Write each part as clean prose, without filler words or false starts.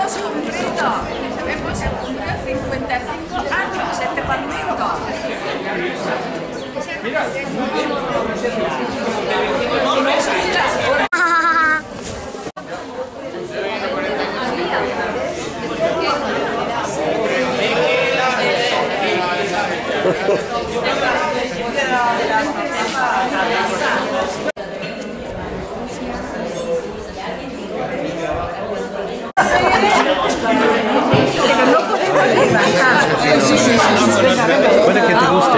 concreto. Hemos cumplido 55 años este partido. Puede que te guste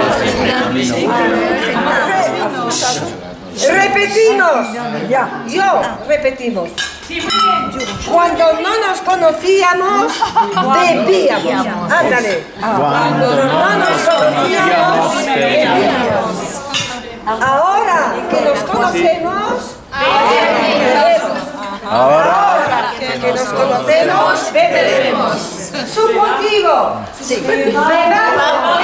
Repetimos. Yo, repetimos. Cuando no nos conocíamos, bebíamos. Ándale. Cuando no nos conocíamos, bebíamos. Ahora que nos conocemos, bebemos. Ahora que nos conocemos, beberemos. Supontivo. Bebamos.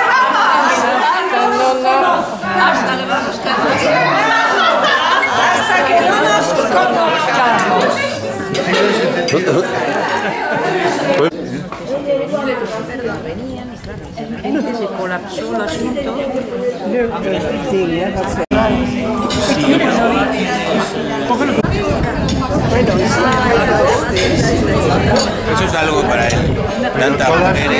Hasta que no nos conozcamos. Se colapsó el asunto. Eso es algo para él. Tantas mujeres.